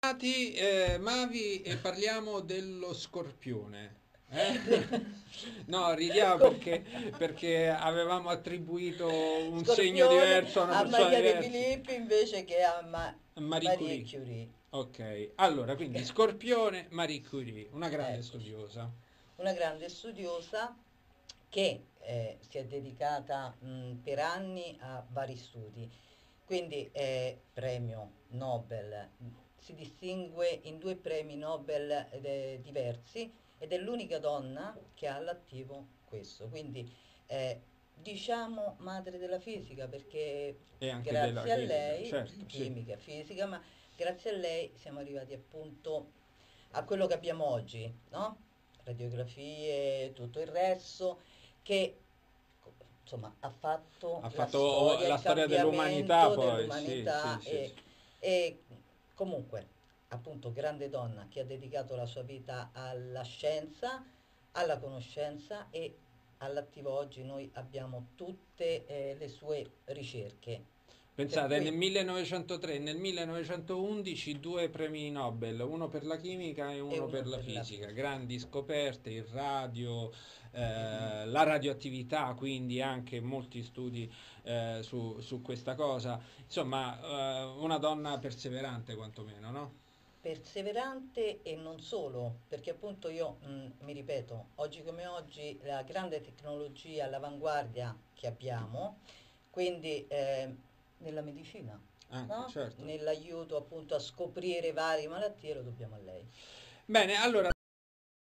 Mavi, e parliamo dello scorpione. No, ridiamo perché avevamo attribuito un segno Scorpione diverso a una a persona Maria De diversa. Filippi invece che a Marie Marie Curie. Curie. Ok, allora quindi Scorpione, Marie Curie, una grande Eccoci. studiosa. Una grande studiosa che si è dedicata per anni a vari studi, quindi è premio Nobel, si distingue in due premi Nobel diversi ed è l'unica donna che ha all'attivo questo, quindi è, diciamo, madre della fisica perché E anche della grazie a chimica, lei, certo, sì. chimica, fisica, ma grazie a lei siamo arrivati appunto a quello che abbiamo oggi, no? Radiografie, tutto il resto, che insomma ha fatto Ha la fatto storia, la il storia dell'umanità cambiamento poi, sì, sì, dell'umanità sì, sì. e comunque appunto grande donna che ha dedicato la sua vita alla scienza, alla conoscenza e all'attivo oggi noi abbiamo tutte le sue ricerche. Per Pensate, nel cui 1903 e nel 1911 due premi Nobel, uno per la chimica e è uno per uno la per la fisica. fisica. Grandi scoperte, il radio, Mhm. la radioattività, quindi anche molti studi su questa cosa. Insomma, una donna perseverante quantomeno, no? Perseverante e non solo, perché appunto io mi ripeto, oggi come oggi la grande tecnologia, l'avanguardia che abbiamo, quindi nella medicina, Anche, no? certo. Nell'aiuto appunto a scoprire varie malattie lo dobbiamo a lei. Bene, allora